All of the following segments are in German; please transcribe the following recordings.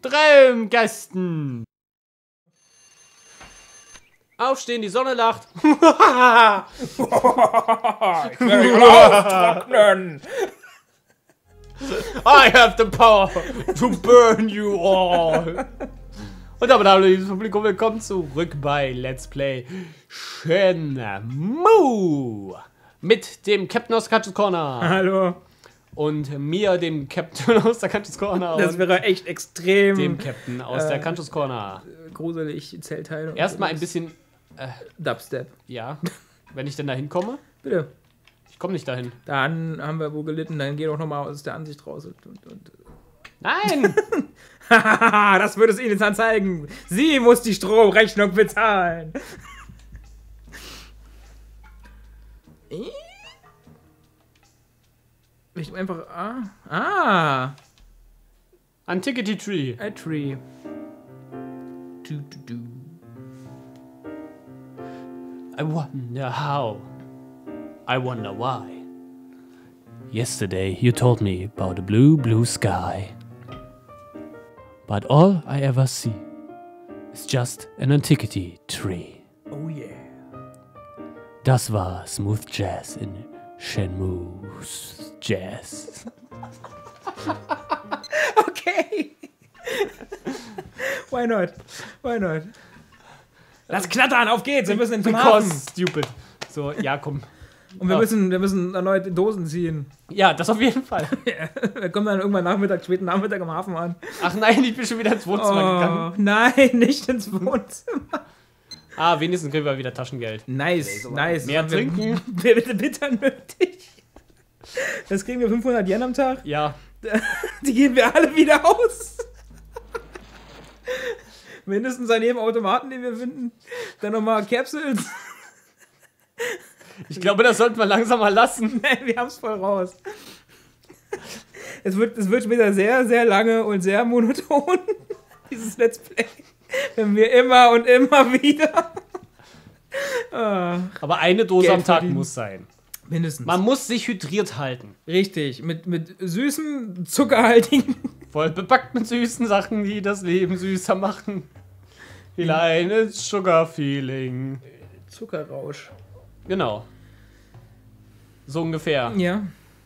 Traumgästen. Aufstehen, die Sonne lacht. Ich werde dich austrocknen. I have the power to burn you all. Und damit hallo liebes Publikum, willkommen zurück bei Let's Play Shenmue. Mit dem Captain aus der Kanchus Corner. Hallo. Und mir, dem Captain aus der Kanchus Corner. Das wäre echt extrem. Dem Captain aus der Kanchus Corner. Gruselig, Zellteile. Erstmal ein bisschen... Dubstep. Ja, wenn ich denn da hinkomme. Bitte. Ich komme nicht dahin. Dann haben wir wohl gelitten, dann geh doch nochmal aus der Ansicht raus. Nein! Das würde es Ihnen jetzt anzeigen. Sie muss die Stromrechnung bezahlen. Ich einfach... Antiquity Tree. A tree. I wonder how. I wonder why. Yesterday you told me about a blue, blue sky. But all I ever see is just an antiquity tree. Oh yeah. Das war Smooth Jazz in Shenmue's Jazz. Okay. Why not? Why not? Lass knattern, auf geht's, wir müssen in den Hafen. Stupid. So, ja, komm. Und wir müssen erneut Dosen ziehen. Ja, das auf jeden Fall. Wir kommen dann irgendwann späten Nachmittag am Hafen an. Ach nein, ich bin schon wieder ins Wohnzimmer gegangen. Nein, nicht ins Wohnzimmer. Ah, wenigstens kriegen wir wieder Taschengeld. Nice. Mehr trinken? Bitter nötig. Das kriegen wir 500 Yen am Tag. Ja. Die geben wir alle wieder aus. Mindestens an jedem Automaten, den wir finden. Dann nochmal Capsules. Ich glaube, das sollten wir langsam mal lassen. Nein, wir haben es voll raus. Es wird später sehr, sehr lange und sehr monoton, dieses Let's Play. Wenn wir immer und immer wieder... Aber eine Dose Geld am Tag verdienen. muss sein. Mindestens. Man muss sich hydriert halten. Richtig, mit süßem, zuckerhaltigen... Voll bepackt mit süßen Sachen, die das Leben süßer machen. Wie kleines Sugar-Feeling. Zuckerrausch. Genau. So ungefähr. Ja.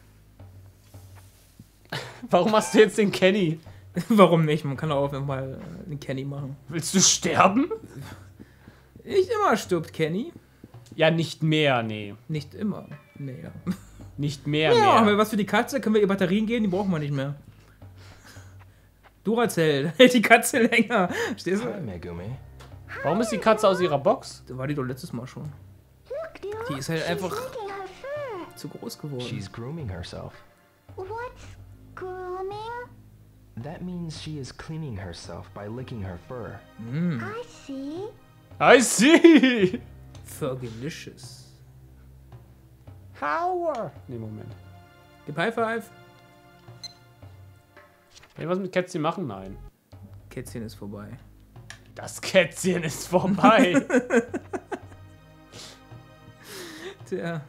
Warum machst du jetzt den Kenny? Warum nicht? Man kann auch mal einen Kenny machen. Willst du sterben? Nicht immer stirbt Kenny. Ja, nicht mehr, nee. Nicht immer. Nee, ja. Nicht mehr, Ja, haben wir mehr. was für die Katze? Können wir ihr Batterien geben? Die brauchen wir nicht mehr. Duracell, hält die Katze länger. Stehst du? Hi, Megumi. Warum ist die Katze aus ihrer Box? Da war die doch letztes Mal schon. Die ist halt einfach zu groß geworden. She's grooming herself. What's grooming? That means she is cleaning herself by licking her fur. I see. I see! Fergalicious. How? Nee, Moment. Gib High Five. Will ich was mit Kätzchen machen? Nein. Kätzchen ist vorbei. Das Kätzchen ist vorbei. Tja.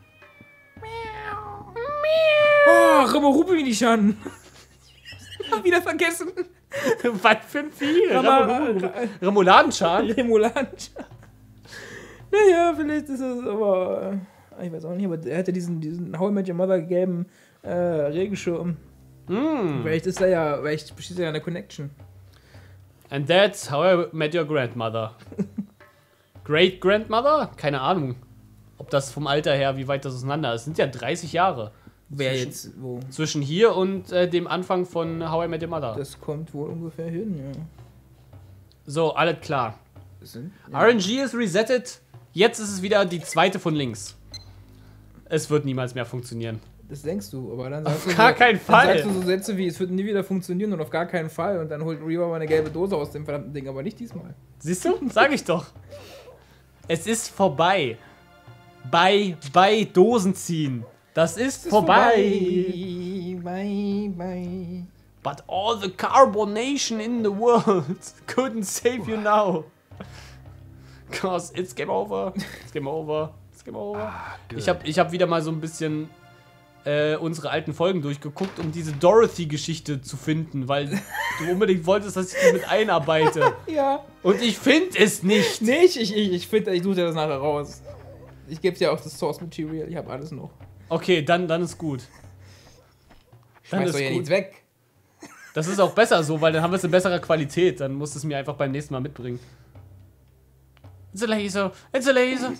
Oh, Remorupi-Nishan. Hab wieder vergessen. Was für ein Vieh? Mama, Remouladenschal? Remouladenschal. Naja, vielleicht ist es aber... Ich weiß auch nicht, aber er hatte diesen How I Met Your Mother gelben Regenschirm. Vielleicht ist da ja... Vielleicht besteht da ja eine Connection. And that's how I met your grandmother. Great Grandmother? Keine Ahnung. Ob das vom Alter her, wie weit das auseinander ist. Das sind ja 30 Jahre. Wer jetzt wo? Zwischen hier und dem Anfang von How I Met Your Mother. Das kommt wohl ungefähr hin, ja. So, alles klar. Ja. RNG ist resettet. Jetzt ist es wieder die zweite von links. Es wird niemals mehr funktionieren. Das denkst du, aber dann Auf sagst du gar keinen Fall. Dann sagst du so Sätze wie, es wird nie wieder funktionieren und auf gar keinen Fall. Und dann holt Reaver mal eine gelbe Dose aus dem verdammten Ding, aber nicht diesmal. Siehst du? Sag ich doch. Es ist vorbei. Bei Dosen ziehen. Das ist vorbei. Bye. But all the carbonation in the world couldn't save you now. Cause it's game over. It's game over. It's game over. Good. Ich hab wieder mal so ein bisschen unsere alten Folgen durchgeguckt, um diese Dorothy-Geschichte zu finden, weil du unbedingt wolltest, dass ich die mit einarbeite. Ja. Und ich finde es nicht. Nicht? Ich finde, ich suche dir das nachher raus. Ich gebe dir auch das Source Material, ich habe alles noch. Okay, dann ist gut. Dann Schmeiß ist doch ja gut. nichts weg. Das ist auch besser so, weil dann haben wir es in besserer Qualität. Dann musst du es mir einfach beim nächsten Mal mitbringen. It's a laser, it's a laser.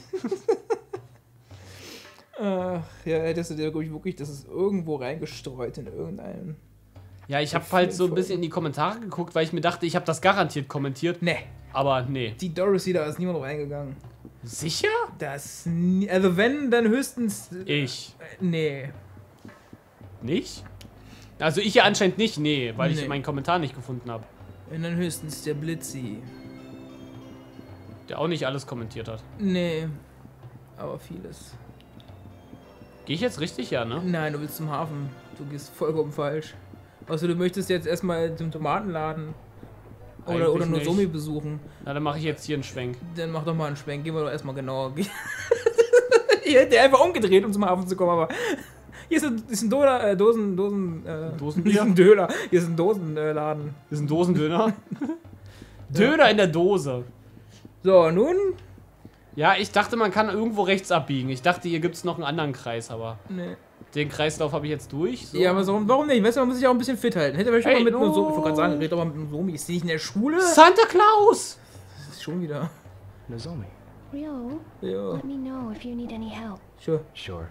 Ach, ja, hättest du dir wirklich das ist irgendwo reingestreut in irgendeinen. Ja, ich habe halt so ein bisschen in die Kommentare geguckt, weil ich mir dachte, ich habe das garantiert kommentiert. Ne, Aber nee. die Dorothy, da ist niemand reingegangen. Sicher? Also wenn, dann höchstens. Ich. Nee. Nicht? Also ich ja anscheinend nicht, nee, weil Nee. ich meinen Kommentar nicht gefunden habe. Und dann höchstens der Blitzi. Der auch nicht alles kommentiert hat. Nee. Aber vieles. Gehe ich jetzt richtig, ja, ne? Nein, du willst zum Hafen. Du gehst vollkommen falsch. Also du möchtest jetzt erstmal den Tomatenladen. Oder Eigentlich nicht. Nozomi besuchen. Na, dann mache ich jetzt hier einen Schwenk. Dann mach doch mal einen Schwenk. Gehen wir doch erstmal genauer. Ich hätte einfach umgedreht, um zum Hafen zu kommen, aber. Hier ist ein Dosenbier? Hier ist ein Döner. Hier ist ein Dosenladen. Das ist ein Dosendöner. Döner in der Dose. So, nun? Ja, ich dachte, man kann irgendwo rechts abbiegen. Ich dachte, hier gibt es noch einen anderen Kreis, aber Nee. den Kreislauf habe ich jetzt durch. So. Ja, aber warum nicht? Weißt du, man muss sich auch ein bisschen fit halten. Hätte man schon Hey, mal mit no. Nozomi. Ich wollte gerade sagen, red doch mal mit Nozomi. Ist die nicht in der Schule? Santa Claus! Das ist schon wieder. Nozomi. Ryo, Ja, let me know if you need any help. sure. Sure.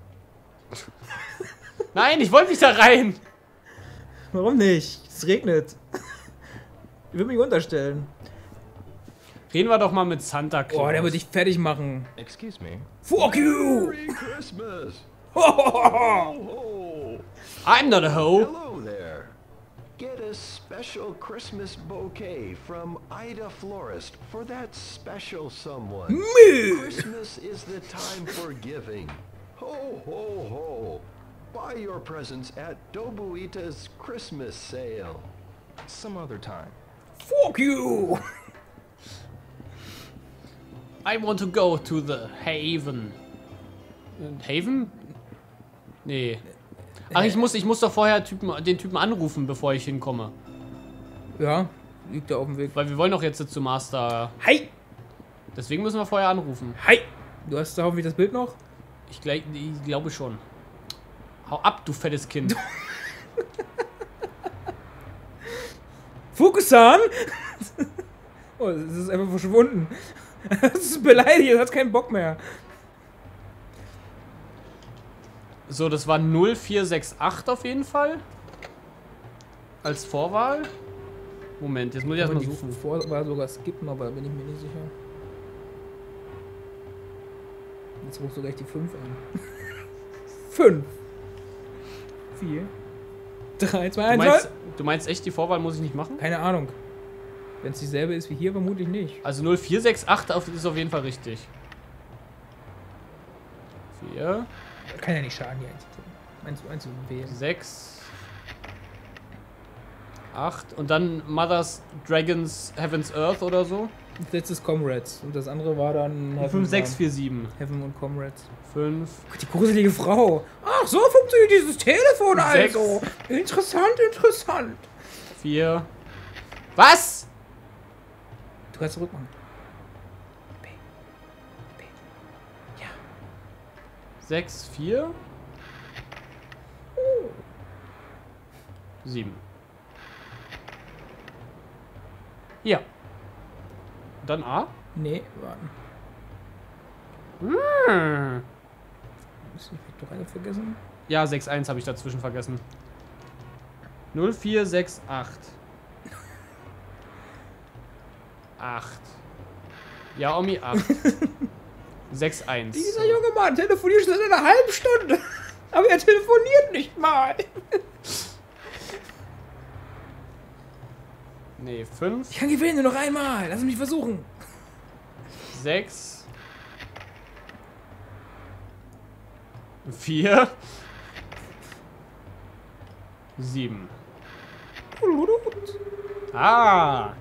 Nein, ich wollte nicht da rein. Warum nicht? Es regnet. Ich würde mich unterstellen. Reden wir doch mal mit Santa Claus. Oh, der wird dich fertig machen. Excuse me. Fuck you! Merry Christmas! I'm not a hoe. Hello there. Get a special Christmas bouquet from Ida Florist for that special someone. Christmas is the time for giving. Ho, ho, ho. Buy your presents at Dobuita's Christmas sale. Some other time. Fuck you! I want to go to the Haven. Haven? Nee. Ach, ich muss doch vorher den Typen anrufen, bevor ich hinkomme. Ja, liegt da auf dem Weg. Weil wir wollen doch jetzt zu Master. Hi! Deswegen müssen wir vorher anrufen. Hi! Du hast da hoffentlich das Bild noch? Ich glaube schon. Hau ab, du fettes Kind. Fukusan! Oh, es ist einfach verschwunden. Das ist beleidigt, es hat keinen Bock mehr. So, das war 0468 auf jeden Fall. Als Vorwahl. Moment, jetzt muss ich erstmal Die suchen. Vorwahl sogar skippen, aber da bin ich mir nicht sicher. Jetzt rufst du gleich die 5 an. 5. 4. 3, 2, 1, Du meinst echt, die Vorwahl muss ich nicht machen? Keine Ahnung. Wenn es dieselbe ist wie hier, vermutlich nicht. Also 0468 ist auf jeden Fall richtig. 4, Kann ja nicht schaden, hier einzuwählen. 6, 8 und dann Mother's Dragons Heaven's Earth oder so. Das letzte ist Comrades. Und das andere war dann 5647. Heaven und Comrades. 5. Die gruselige Frau. Ach, so funktioniert dieses Telefon also. Interessant, interessant. 4. Was? Du kannst zurückmachen. B. 6, 4. 7. Ja. Dann A. Nee, warten. Hm. Ich hab doch eine vergessen. Ja, 6-1 habe ich dazwischen vergessen. 0468. 8. Ja, Omi 8. 6-1. Dieser junge Mann telefoniert schon seit einer halben Stunde. Aber er telefoniert nicht mal. Nee, 5, Ich kann gewinnen, nur noch einmal. Lass mich versuchen. 6, 4, 7. Ah!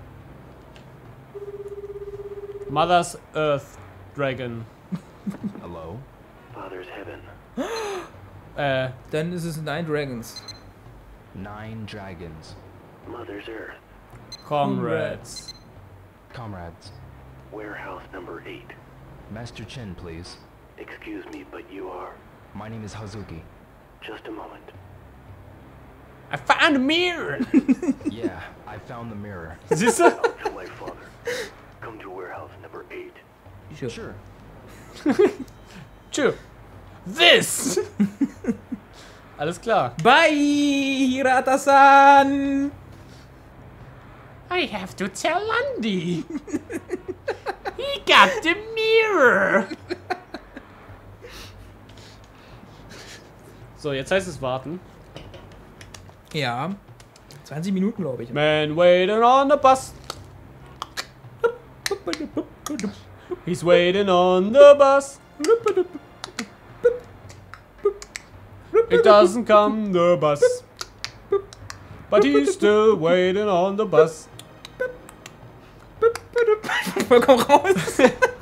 Mother's Earth Dragon. Hello? Father's heaven. Dann ist es 9 Dragons. 9 dragons. Mother's Earth, Comrades. Comrades. warehouse number 8. Master Chen, please. Excuse me, but you are... My name is Hazuki. Just a moment. I found a mirror! Yeah, I found the mirror. Siehst du? I'll tell my father. Come to warehouse number 8. Sure. Tschö. This! Alles klar. Bye, Hirata-san! I have to tell Landy. He got the mirror. So, jetzt heißt es warten. Ja. 20 Minuten, glaube ich. Man waiting on the bus. He's waiting on the bus. It doesn't come the bus. But he's still waiting on the bus. Vollkommen raus.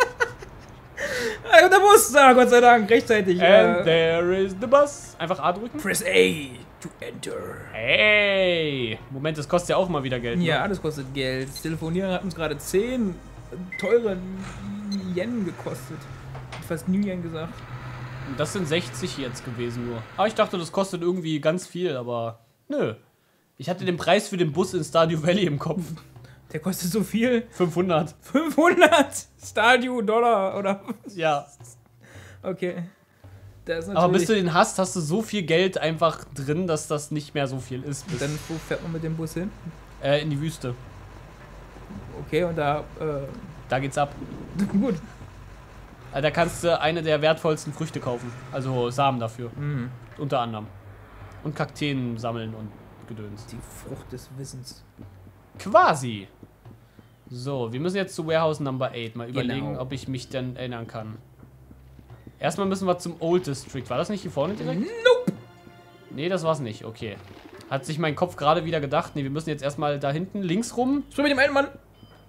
Der Bus, Gott sei Dank, rechtzeitig. And there is the bus. Einfach A drücken. Press A to enter. Hey! Moment, das kostet ja auch mal wieder Geld. Ja, Ne? alles kostet Geld. Das Telefonieren hat uns gerade 10 teure Yen gekostet. Fast New Yen gesagt. Das sind 60 jetzt gewesen nur. Aber ich dachte, das kostet irgendwie ganz viel, aber nö. Ich hatte den Preis für den Bus in Stardew Valley im Kopf. Der kostet so viel. 500. 500 Stardew Dollar oder. Ja. Okay. Das ist Aber bis natürlich. du den hast, hast du so viel Geld einfach drin, dass das nicht mehr so viel ist. Bis, Dann wo fährt man mit dem Bus hin? in die Wüste. Okay, und da. Da geht's ab. Gut. Da kannst du eine der wertvollsten Früchte kaufen. Also Samen dafür. Mhm. Unter anderem. Und Kakteen sammeln und Gedöns. Die Frucht des Wissens. Quasi. So, wir müssen jetzt zu Warehouse Number 8 mal überlegen, Genau. ob ich mich denn erinnern kann. Erstmal müssen wir zum Old District. War das nicht hier vorne direkt? Nope. Nee, das war's nicht. Okay. Hat sich mein Kopf gerade wieder gedacht. Nee, wir müssen jetzt erstmal da hinten links rum. Sprich mit dem einen Mann.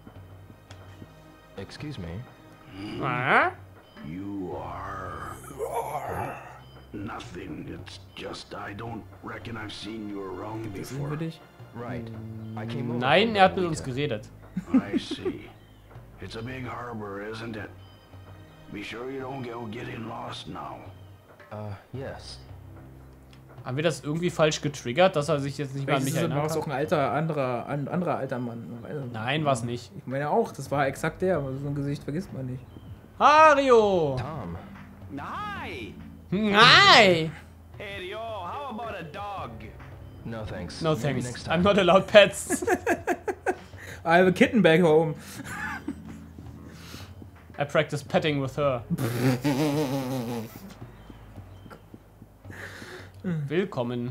Excuse me. Ah. You are... Nothing. It's just I don't reckon I've seen you around Das sind before. für dich. Right. I came over. Nein, from er hat mit uns Lolita. geredet. I see. It's a big harbor, isn't it? Be sure you don't go getting lost now. Yes. Haben wir das irgendwie falsch getriggert, dass er sich jetzt nicht mehr an Vielleicht mich ist es erinnern aber auch kann? ein anderer alter Mann. Man weiß es nicht. Nein, war's nicht. Ich meine auch, das war exakt der, aber so ein Gesicht vergisst man nicht. Mario! Tom. Hi! Nein! Hey, yo, how about a dog? No thanks. No Maybe thanks. next I'm time. not allowed pets. I have a kitten back home. I practice petting with her. Willkommen.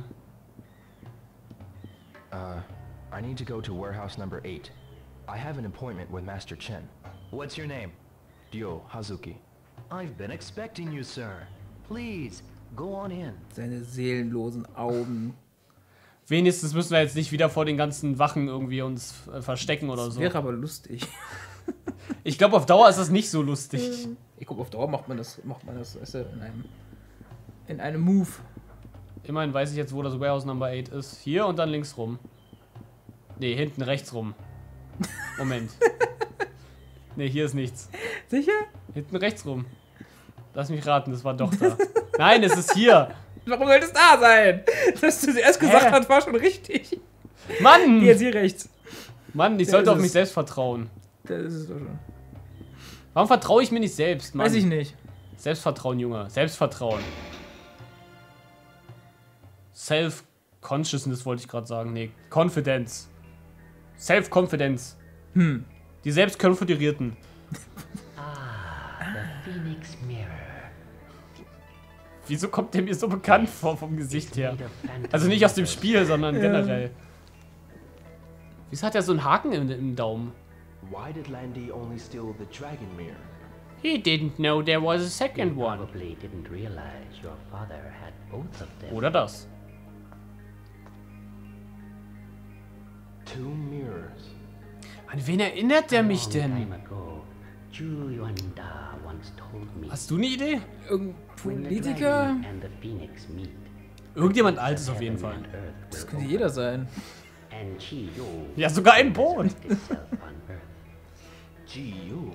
I need to go to warehouse number 8. I have an appointment with Master Chen. What's your name? Ryo Hazuki. I've been expecting you, sir. Please, go on in. Seine seelenlosen Augen. Wenigstens müssen wir jetzt nicht wieder vor den ganzen Wachen irgendwie uns verstecken oder so. Wäre aber lustig. Ich glaube, auf Dauer ist das nicht so lustig. Ich glaube, auf Dauer macht man das weißt du, in einem Move. Immerhin weiß ich jetzt, wo das Warehouse Number 8 ist. Hier und dann links rum. Nee, hinten rechts rum. Moment. Nee, hier ist nichts. Sicher? Hinten rechts rum. Lass mich raten, das war doch da. Nein, es ist hier. Warum sollte es da sein? Dass du es erst gesagt Hä? hast, war schon richtig. Mann! Jetzt hier rechts. Mann, ich Ja, sollte ist auf mich es. selbst vertrauen. Das ist es doch schon. Warum vertraue ich mir nicht selbst, Mann? Weiß ich nicht. Selbstvertrauen, Junge. Selbstvertrauen. Self-Consciousness wollte ich gerade sagen. Nee, Confidence. Self-Confidence. Die Selbstkonföderierten. The Phoenix Mirror. Wieso kommt der mir so bekannt vor vom Gesicht her? Made of phantom Also nicht aus dem mirrors. Spiel, sondern generell. Wieso hat er so einen Haken im Daumen? Why did Landy only steal the dragon mirror? He didn't know there was a second You one. probably didn't realize your father had both of them. Oder das. 2 mirrors. An wen erinnert der mich Long denn? time ago, Zhu Yuanda once told me Hast du eine Idee? Irgendein when the Politiker? dragon and the phoenix meet, Irgendjemand Altes auf jeden Fall. and Earth Das will könnte jeder sein. and Qi Yu Ja, sogar ein Boot. itself on Earth. Ji-Yu.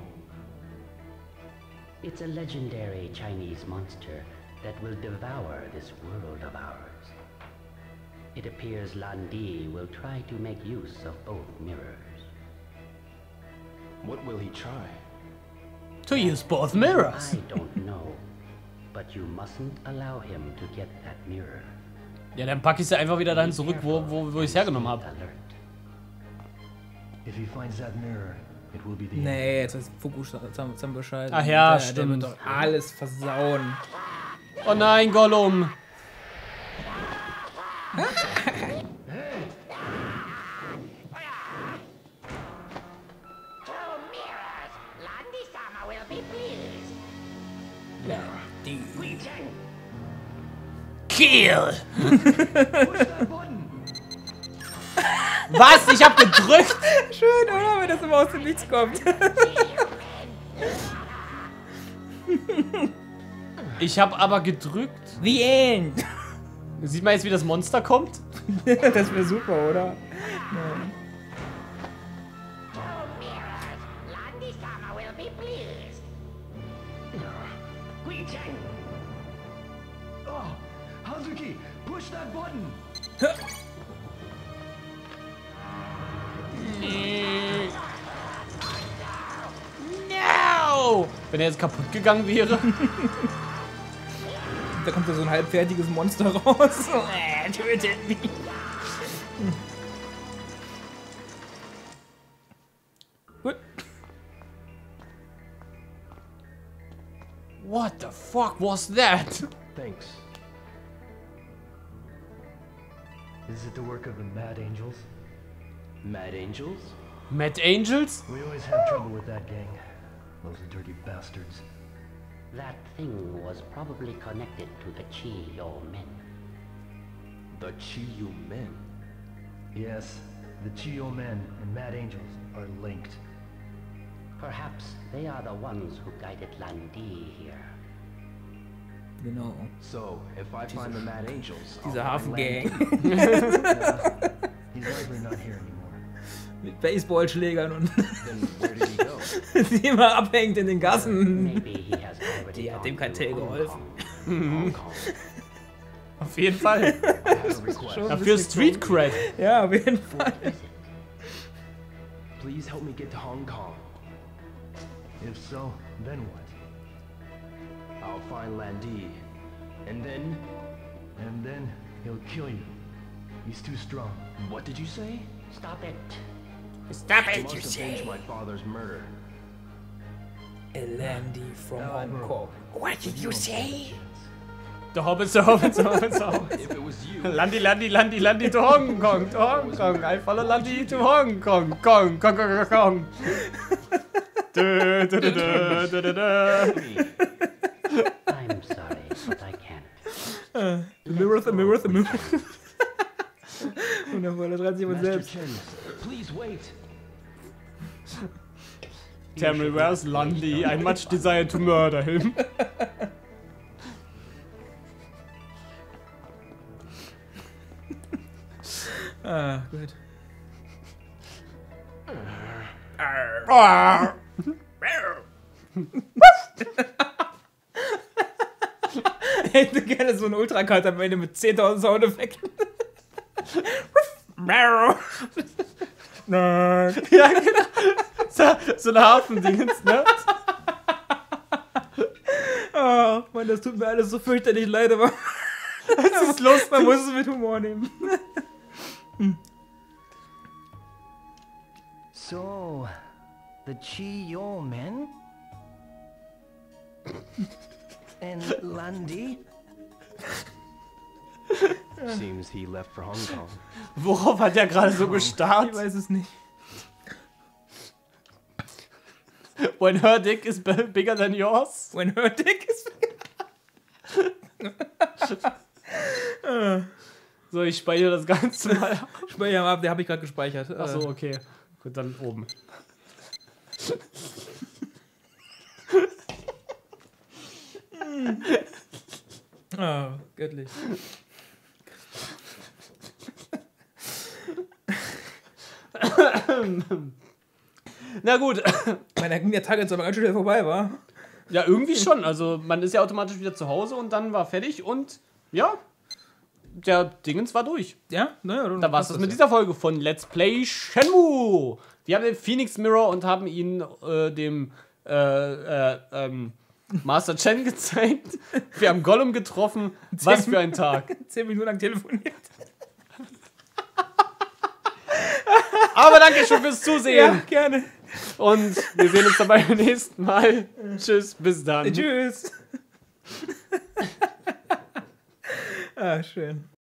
It's a legendary Chinese monster that will devour this world of ours. It appears Lan Di will try to make use of both mirrors. What will he try? To use both mirrors. I don't know, but you mustn't allow him to get that mirror. Ja, dann packe ich sie einfach wieder dahin zurück, wo ich es hergenommen habe. Alert. If he finds that mirror, it will be the end. Nee, jetzt ist Fuku zusammen Bescheid. Ach ja, Der stimmt. wird doch alles versauen. Oh nein, Gollum. Kill! Was? Ich hab gedrückt? Schön, oder? Wenn das immer aus dem Nichts kommt. Ich hab aber gedrückt. The End. Sieht man jetzt, wie das Monster kommt? Das wäre super, oder? Oh, Hazuki, push that button. No! Wenn er jetzt kaputt gegangen wäre. Da kommt ja so ein halbfertiges Monster raus. Tötet mich. Gut. What the fuck was that? Thanks. Is it the work of the Mad Angels? Mad Angels? Mad Angels? We always have trouble with that gang. Those dirty bastards. That thing was probably connected to the Qi Yo men. The Chi-Yu men? Yes, the Chi-Yu men and Mad Angels are linked. Perhaps they are the ones who guided Lan Di here. Genau. So, if I find the Mad Angels, Diese I'll find Lan Hafengang. Di. He's likely not here anymore. Mit Baseballschlägern und Then where did he go? die immer abhängt in den Gassen. Maybe he has already Die hat dem gone Kartell to Hong geholfen. Kong. Hong Kong. Auf jeden Fall. I have a request. Schon. Dafür Street Cred. Ja, auf jeden Fall. What is it? Please help me get to Hong Kong. If so, then what? I'll find Lan Di. And then he'll kill you. He's too strong. What did you say? Stop it. Stop He must avenge my father's murder. Landy from Hong bro. Kong. What did you say? Der Hobbit, der Hobbit, der Hobbit, der Hobbit. If it was you, Landi, Landi, Landi, Landi to Hong Kong, to Hong Kong. I follow Landi to Hong Kong, Kong, Kong, Kong, Kong. Dö, dö, dö, dö, dö, dö, dö. I'm sorry, but I can't. The mirror, the mirror, the mirror. Wundervoll, das reizt sich von Master selbst. Chen, please wait. Tell me where's Landi? I much desire to murder him. Ah, gut. Ich hätte gerne so einen Ultracut am Ende mit 10.000 Soundeffekten. Ja, genau. So ein Hafendingens, ne? Oh, Mann, das tut mir alles so fürchterlich leid, aber Das ist lustig. man muss es mit Humor nehmen. So, the Chi-Yo men? And Landi? Seems he left for Hong Kong. Worauf hat der gerade so Ich gestarrt? weiß es nicht. When her dick is bigger than yours? When her dick is... So, ich speichere das Ganze mal. Speicher ab, der habe ich gerade gespeichert. Achso, okay. Gut, dann oben. Oh, göttlich. Na gut. Der Tag jetzt aber ganz schnell vorbei war. Ja, irgendwie schon. Also man ist ja automatisch wieder zu Hause und dann war fertig und ja, der Dingens war durch. Ja? Naja, Da war es das mit dieser Folge von Let's Play Shenmue. Wir haben den Phoenix Mirror und haben ihn dem Master Chen gezeigt. Wir haben Gollum getroffen. Was für ein Tag. 10 Minuten lang telefoniert. Aber danke schon fürs Zusehen. Ja, gerne. Und wir sehen uns dann beim nächsten Mal. Tschüss, bis dann. Tschüss. Ah, schön.